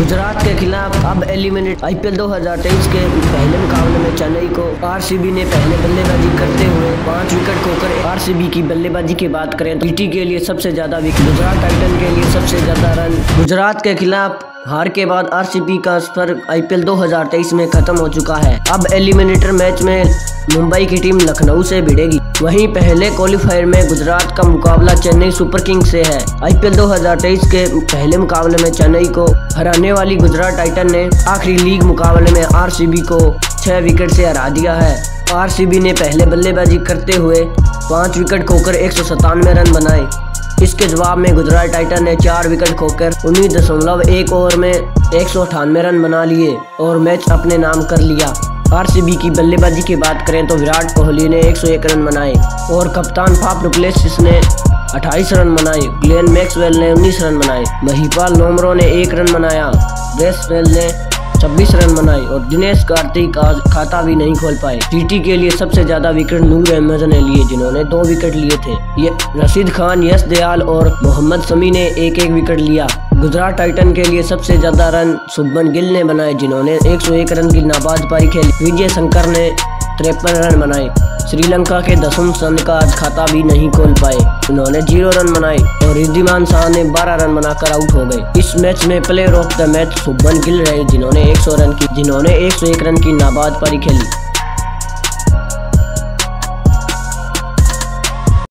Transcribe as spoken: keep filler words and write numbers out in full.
गुजरात के खिलाफ अब एलिमिनेट आईपीएल दो हज़ार तेईस के पहले मुकाबले में चेन्नई को आरसीबी ने पहले बल्लेबाजी करते हुए पांच विकेट खोकर आरसीबी की बल्लेबाजी की बात करें तो जीटी के लिए सबसे ज्यादा विकेट, गुजरात टाइटन के लिए सबसे ज्यादा रन। गुजरात के खिलाफ हार के बाद आरसीबी का सफर आईपीएल दो हज़ार तेईस में खत्म हो चुका है। अब एलिमिनेटर मैच में मुंबई की टीम लखनऊ से भिड़ेगी। वहीं पहले क्वालिफायर में गुजरात का मुकाबला चेन्नई सुपर किंग्स से है। आईपीएल दो हज़ार तेईस के पहले मुकाबले में चेन्नई को हराने वाली गुजरात टाइटन ने आखिरी लीग मुकाबले में आरसीबी को छह विकेट से हरा दिया है। आरसीबी ने पहले बल्लेबाजी करते हुए पांच विकेट खोकर एक सौ सतानवे रन बनाए। इसके जवाब में गुजरात टाइटन ने चार विकेट खोकर उन्नीस दशमलव एक ओवर में एक सौ अठानवे रन बना लिए और मैच अपने नाम कर लिया। आरसीबी की बल्लेबाजी की बात करें तो विराट कोहली ने एक सौ एक रन बनाए और कप्तान फाफ डुप्लेसिस ने अट्ठाईस रन बनाए। ग्लेन मैक्सवेल ने उन्नीस रन बनाए। महिपाल लोमरो ने एक रन बनाया। ब्रेसवेल ने छब्बीस रन बनाए और दिनेश कार्तिक आज खाता भी नहीं खोल पाए। जीटी के लिए सबसे ज्यादा विकेट नूर अहमद ने लिए जिन्होंने दो विकेट लिए थे। ये रशीद खान, यश दयाल और मोहम्मद शमी ने एक एक विकेट लिया। गुजरात टाइटन के लिए सबसे ज्यादा रन शुभमन गिल ने बनाए जिन्होंने एक सौ एक रन की नाबाद पारी खेली। विजय शंकर ने तिरपन रन बनाए। श्रीलंका के दसम संद का आज खाता भी नहीं खोल पाए, उन्होंने जीरो रन बनाए और रिद्धिमान शाह ने बारह रन बनाकर आउट हो गए। इस मैच में player of the match Shubman Gill रहे जिन्होंने एक सौ रन की जिन्होंने एक सौ एक रन की नाबाद पारी खेली।